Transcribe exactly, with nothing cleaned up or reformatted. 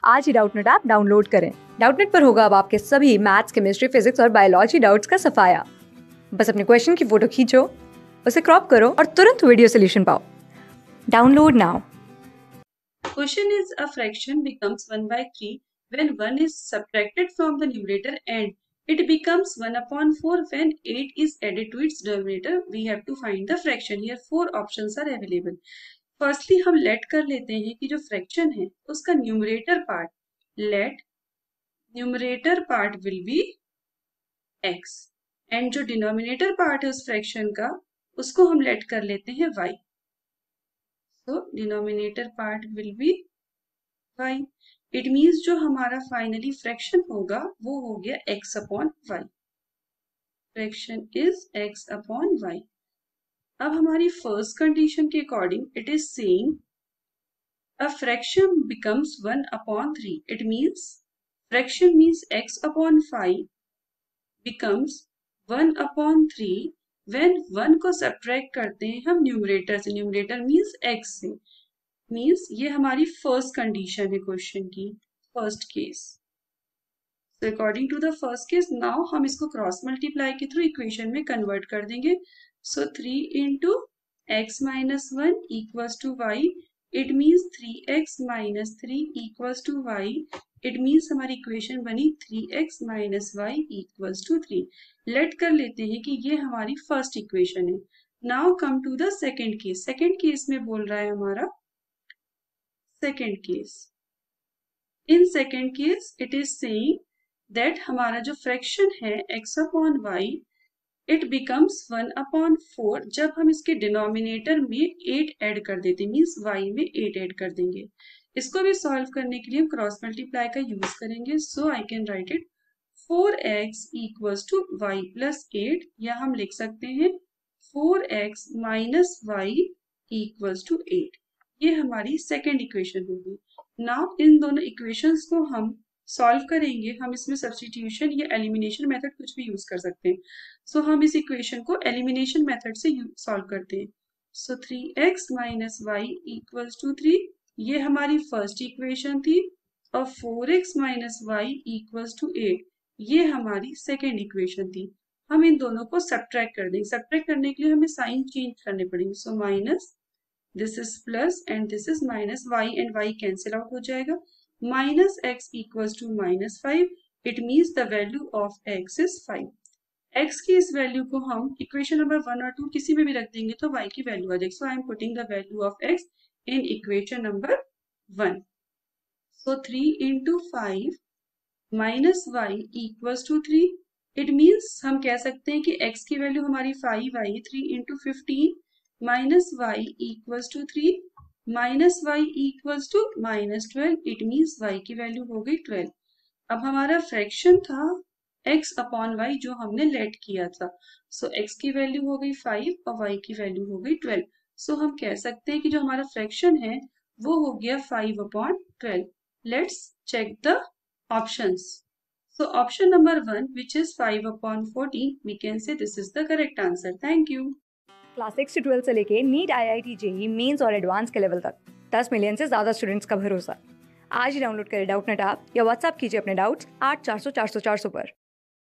आज ही Doubtnut app download करें। डाउटनेट पर होगा अब आपके सभी मैथ्स, केमिस्ट्री, फिजिक्स और बायोलॉजी डाउट्स का सफाया। बस अपने क्वेश्चन की फोटो खींचो, उसे क्रॉप करो और तुरंत वीडियो सोल्यूशन पाओ। Download now. Question is a fraction becomes one by three when one is subtracted from the numerator and it becomes one upon four when eight is added to its denominator. We have to find the fraction. Here four options are available. Firstly हम let कर लेते हैं कि जो fraction है उसका numerator part let numerator part will be x and जो denominator part है उस fraction का उसको हम let कर लेते हैं y. So denominator part will be y. It means जो हमारा फाइनली फ्रैक्शन होगा वो हो गया x upon y. Fraction is x upon y. अब हमारी फर्स्ट कंडीशन के according it is saying a fraction becomes one upon three. It means fraction means x upon five becomes one upon three when one को subtract करते हैं हम numerator से. Numerator means x से. Means ये हमारी first condition है question की, first case. So according to the first case, now हम इसको क्रॉस मल्टीप्लाई के थ्रू इक्वेशन में कन्वर्ट कर देंगे. So three into x minus one equals to y. It means three x minus three equals to y. It means हमारी equation बनी three x minus y equals to three. Let कर लेते हैं कि ये हमारी फर्स्ट इक्वेशन है. Now come to the second case. Second case में बोल रहा है हमारा second case. In second case it is saying that हमारा जो फ्रैक्शन है x upon y it becomes one upon four जब हम इसके डिनोमिनेटर में एट ऐड कर देते हैं. मीन्स y में एट ऐड कर देंगे. इसको भी सॉल्व करने के लिए हम क्रॉस मल्टीप्लाई का यूज करेंगे. So I can write it four x equals to y plus eight, या हम लिख सकते हैं four x minus y equals to eight. ये हमारी सेकेंड इक्वेशन होगी. नाउ इन दोनों इक्वेशंस को हम सॉल्व करेंगे. हम इसमें सब्स्टिट्यूशन या एलिमिनेशन मेथड कुछ भी यूज कर सकते हैं. सो so, हम इस इक्वेशन को एलिमिनेशन मेथड से सॉल्व करते हैं. So three x minus y equals to three, ये हमारी फर्स्ट इक्वेशन थी. और four x minus y equals to eight, ये हमारी सेकेंड इक्वेशन थी. हम इन दोनों को सब्ट्रैक्ट कर देंगे. सब्ट्रैक्ट करने के लिए हमें साइन चेंज करने पड़ेंगे. So minus, this is plus and this is minus. Y and y cancel out हो जाएगा. Minus x equals to minus five. It means the value of x is five. x की इस value को हम equation number one और two किसी में भी रख देंगे तो y की वैल्यू आ जाएगी. So I am putting the value of x in equation number one. So three into five minus y equals to three. It means हम कह सकते हैं कि x की वैल्यू हमारी फाइव आई. Three into fifteen minus y equals to three. Minus y equals to minus twelve. It means y की value हो गई ट्वेल्व. अब हमारा फ्रैक्शन था x अपॉन वाई जो हमने लेट किया था. सो so, x की वैल्यू हो गई फाइव और y की वैल्यू हो गई ट्वेल्व. सो हम कह सकते हैं कि जो हमारा फ्रैक्शन है वो हो गया five upon twelve. Let's check the options. So option number one which is five upon fourteen, we can say this is the correct answer. Thank you. Class six से ट्वेल्थ से लेके NEET, I I T, JEE mains और advance के level तक दस million से ज़्यादा students का भरोसा. आज ही डाउनलोड करें डाउटनेट ऐप या व्हाट्सएप कीजिए अपने डाउट्स आठ चार सौ चार सौ चार सौ पर.